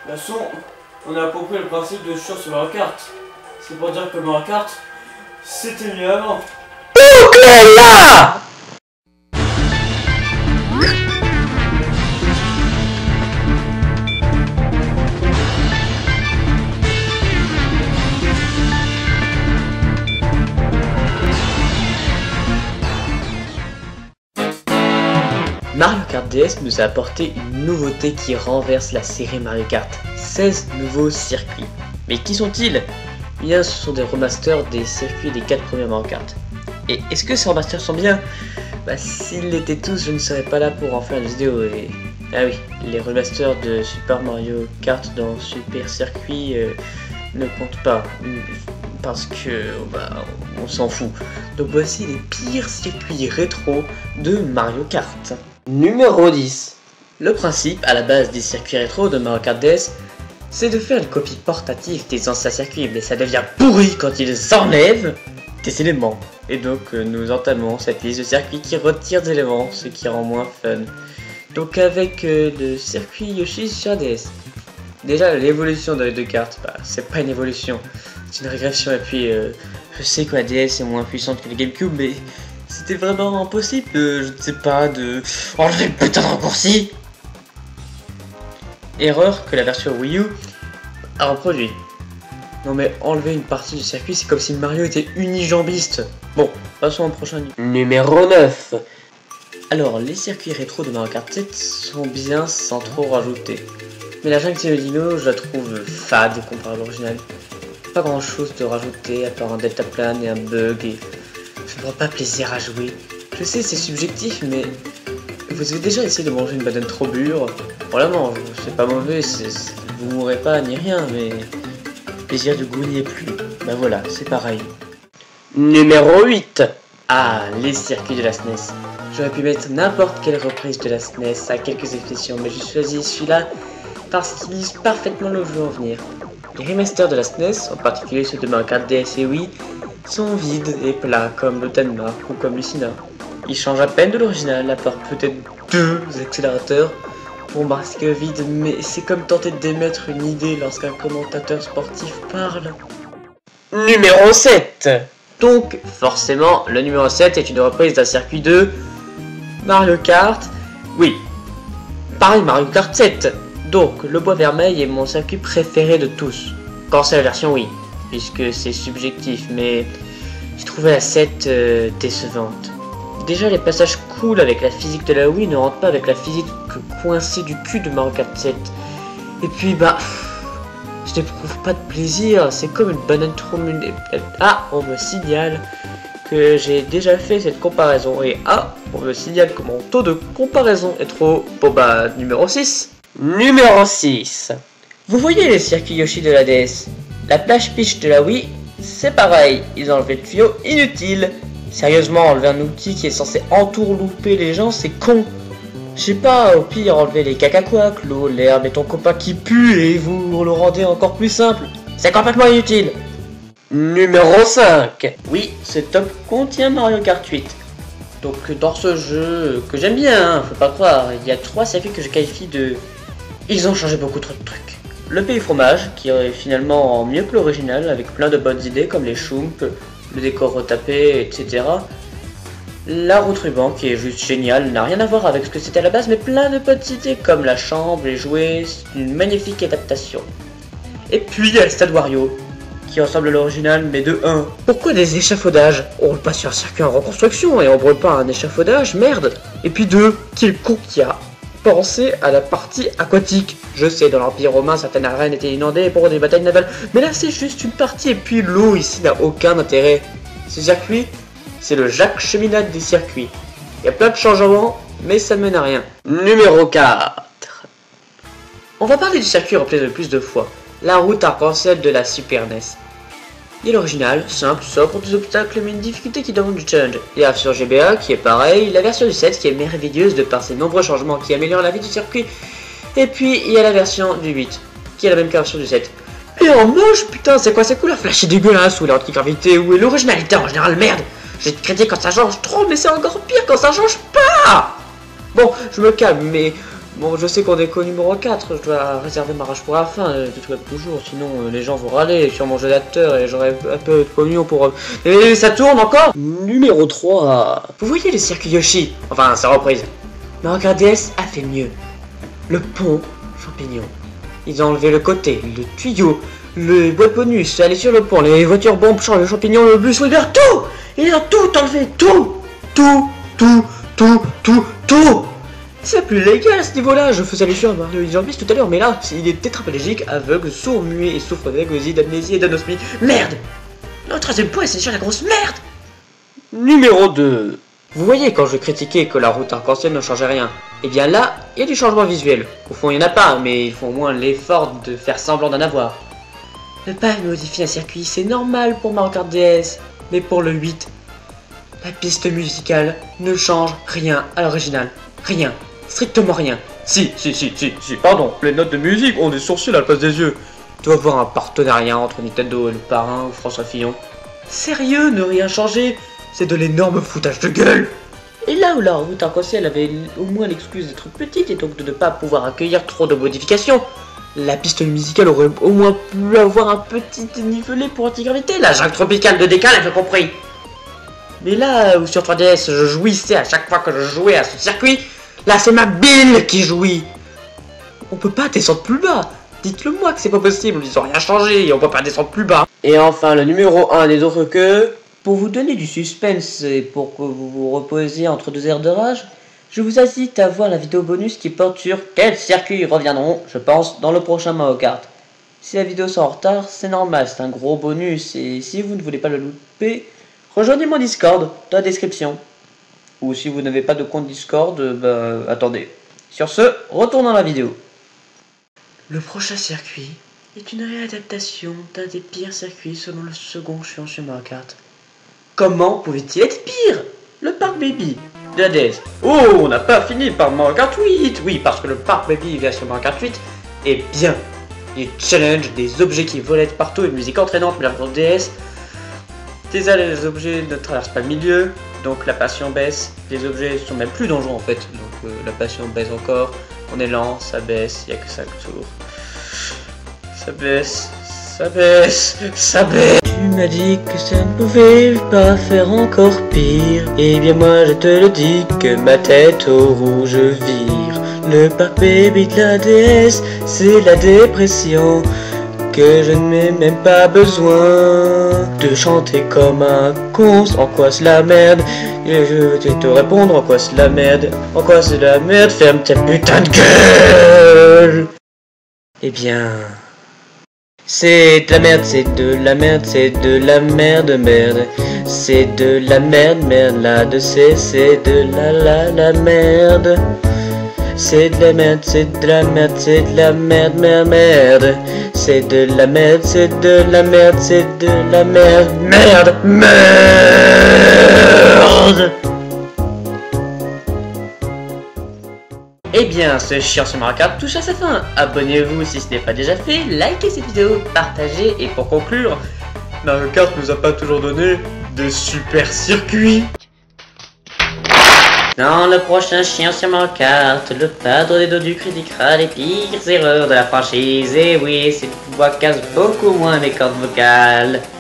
De toute façon, on a compris le principe de choses sur Mario Kart. C'est pour dire que Mario Kart, c'était mieux avant. Boucle là! Mario Kart DS nous a apporté une nouveauté qui renverse la série Mario Kart. 16 nouveaux circuits. Mais qui sont-ils? Eh bien, ce sont des remasters des circuits des 4 premiers Mario Kart. Et est-ce que ces remasters sont bien? Bah, s'ils l'étaient tous, je ne serais pas là pour en faire une vidéo. Et... ah oui, les remasters de Super Mario Kart dans Super Circuit ne comptent pas. Parce que bah, on s'en fout. Donc voici les pires circuits rétro de Mario Kart. Numéro 10. Le principe à la base des circuits rétro de Mario Kart DS, c'est de faire une copie portative des anciens circuits, mais ça devient pourri quand ils enlèvent des éléments. Et donc nous entamons cette liste de circuits qui retire des éléments, ce qui rend moins fun. Donc avec le circuit Yoshi sur DS. Déjà l'évolution de cartes, bah, c'est pas une évolution, c'est une régression. Et puis je sais que la DS est moins puissante que le GameCube, mais c'était vraiment impossible, je ne sais pas, de enlever le putain de raccourci. Erreur que la version Wii U a reproduit. Non mais enlever une partie du circuit, c'est comme si Mario était unijambiste. Bon, passons au prochain numéro 9. Alors, les circuits rétro de Mario Kart 7 sont bien sans trop rajouter. Mais la jungle de Dino, je la trouve fade comparé à l'original. Pas grand chose de rajouter à part un deltaplane et un bug, et je ne prends pas plaisir à jouer. Je sais, c'est subjectif, mais vous avez déjà essayé de manger une banane trop mûre? On la mange, c'est pas mauvais, vous mourrez pas ni rien, mais le plaisir du goût n'y est plus. Bah voilà, c'est pareil. Numéro 8. Ah, les circuits de la SNES. J'aurais pu mettre n'importe quelle reprise de la SNES à quelques exceptions, mais j'ai choisi celui-là parce qu'il illustre parfaitement le jeu en venir. Les remasters de la SNES, en particulier ceux de Mario Kart DS et Wii, sont vides et plats comme le Danemark ou comme Lucina. Ils changent à peine de l'original, à part peut-être 2 accélérateurs. Bon bah c'est que vide, mais c'est comme tenter d'émettre une idée lorsqu'un commentateur sportif parle. Numéro 7. Donc forcément, le numéro 7 est une reprise d'un circuit de Mario Kart. Oui, pareil Mario Kart 7. Donc le bois vermeil est mon circuit préféré de tous. Quand c'est la version Wii, puisque c'est subjectif, mais j'ai trouvé la 7 décevante. Déjà les passages cool avec la physique de la Wii ne rentrent pas avec la physique coincée du cul de Mario Kart 7. Et puis bah, je n'éprouve pas de plaisir, c'est comme une banane trop mûre. Ah, on me signale que j'ai déjà fait cette comparaison. Et ah, on me signale que mon taux de comparaison est trop... Bon bah, numéro 6. Numéro 6. Vous voyez les circuits Yoshi de la DS? La plage Peach de la Wii, c'est pareil, ils ont enlevé le tuyau inutile. Sérieusement, enlever un outil qui est censé entourlouper les gens, c'est con. Je sais pas, au pire, enlever les cacaquacs, l'eau, l'herbe et ton copain qui pue et vous le rendez encore plus simple. C'est complètement inutile. Numéro 5. Oui, ce top contient Mario Kart 8. Donc dans ce jeu, que j'aime bien, hein, faut pas croire, il y a 3 circuits que je qualifie de... Ils ont changé beaucoup trop de trucs. Le pays fromage, qui est finalement mieux que l'original, avec plein de bonnes idées comme les chumps, le décor retapé, etc. La route ruban, qui est juste géniale, n'a rien à voir avec ce que c'était à la base, mais plein de petites idées comme la chambre, les jouets, c'est une magnifique adaptation. Et puis il y a le stade Wario, qui ressemble à l'original, mais de 1. Pourquoi des échafaudages? On roule pas sur un circuit en reconstruction et on brûle pas un échafaudage, merde. Et puis 2, quel con qui a pensé à la partie aquatique. Je sais, dans l'Empire romain, certaines arènes étaient inondées pour des batailles navales, mais là c'est juste une partie, et puis l'eau ici n'a aucun intérêt. Ce circuit, c'est le Jacques Cheminade des circuits. Il y a plein de changements, mais ça mène à rien. Numéro 4. On va parler du circuit repris le plus de fois, la route arc-en-ciel de la Super NES. Il est l'original, simple, sobre des obstacles, mais une difficulté qui demande du challenge. Il y a la version GBA qui est pareil, la version du 7 qui est merveilleuse de par ses nombreux changements qui améliorent la vie du circuit, et puis il y a la version du 8 qui est la même que la version du 7. Et en moche, putain, c'est quoi ces couleurs flashy dégueulasses, ou l'antigravité, où est l'originalité en général, merde. J'ai de critiquer quand ça change trop, mais c'est encore pire quand ça change pas. Bon, je me calme, mais Bon, je sais qu'on est qu'au numéro 4, je dois réserver ma rage pour la fin, de toujours, sinon les gens vont râler sur mon jeu d'acteur et j'aurai un peu de pognon pour... Et ça tourne encore. Numéro 3. Vous voyez le circuit Yoshi? Enfin, sa reprise. Mario Kart DS a fait mieux. Le pont champignon. Ils ont enlevé le côté, le tuyau, le boîte bonus, aller sur le pont, les voitures bombes, le champignon, le bus, il a tout! Il a tout enlevé, tout! Tout! C'est plus légal à ce niveau-là, je faisais les jeux à Mario Injustice tout à l'heure, mais là, il est tétraplégique, aveugle, sourd, muet et souffre d'agnosie, d'amnésie et d'anosmie. Merde! Le troisième point, c'est déjà la grosse merde! Numéro 2. Vous voyez quand je critiquais que la route arc-en-ciel ne changeait rien, et bien là, il y a du changement visuel. Au fond, il n'y en a pas, mais ils font au moins l'effort de faire semblant d'en avoir. Ne pas modifier un circuit, c'est normal pour Mario Kart DS, mais pour le 8, la piste musicale ne change rien à l'original. Rien. Strictement rien. Si, pardon, les notes de musique ont des sourcils à la place des yeux. Il doit y avoir un partenariat entre Nintendo et le parrain ou François Fillon. Sérieux, ne rien changer, c'est de l'énorme foutage de gueule. Et là où la route arc-en-ciel avait au moins l'excuse d'être petite et donc de ne pas pouvoir accueillir trop de modifications, la piste musicale aurait au moins pu avoir un petit dénivelé pour antigravité, la jungle tropicale de décalage, j'ai compris. Mais là où sur 3DS je jouissais à chaque fois que je jouais à ce circuit, là c'est ma bille qui jouit. On peut pas descendre plus bas. Dites-le moi que c'est pas possible, ils ont rien changé et on peut pas descendre plus bas. Et enfin le numéro 1 des autres que... Pour vous donner du suspense et pour que vous vous reposiez entre deux heures de rage, je vous incite à voir la vidéo bonus qui porte sur quels circuits reviendront, je pense, dans le prochain Mario Kart. Si la vidéo sort en retard, c'est normal, c'est un gros bonus et si vous ne voulez pas le louper, rejoignez mon Discord dans la description. Ou si vous n'avez pas de compte Discord, attendez. Sur ce, retournons à la vidéo. Le prochain circuit est une réadaptation d'un des pires circuits selon le second chiant sur Mario Kart. Comment pouvait-il être pire? Le Park Baby de la DS. Oh, on n'a pas fini par Mario Kart 8. Oui, parce que le Park Baby version Mario Kart 8 est bien. Les challenges, des objets qui volent partout, une musique entraînante, mais la DS. Les objets ne traversent pas le milieu, donc la passion baisse. Les objets sont même plus dangereux en fait, donc la passion baisse encore. On est lent, ça baisse, il n'y a que 5 tours. Ça baisse. Tu m'as dit que ça ne pouvait pas faire encore pire. Eh bien moi je te le dis que ma tête au rouge vire. Le Park Baby de la DS, c'est la dépression. Que je n'ai même pas besoin de chanter comme un con. En quoi c'est la merde? Et je vais te répondre, en quoi c'est la merde? En quoi c'est la merde? Ferme ta putain de gueule! Eh bien... c'est de la merde, c'est de la merde, c'est de la merde, merde. C'est de la merde, merde, là de c'est de la merde. C'est de la merde, c'est de la merde, c'est de la merde, merde. C'est de la merde, c'est de la merde, c'est de la merde, merde. Eh bien, ce chiant sur Mario Kart touche à sa fin. Abonnez-vous si ce n'est pas déjà fait, likez cette vidéo, partagez et pour conclure, Mario Kart nous a pas toujours donné de super circuits. Dans le prochain chien sur Mario Kart, le padre des dodus critiquera les pires erreurs de la franchise. Et oui, cette voix casse beaucoup moins mes cordes vocales.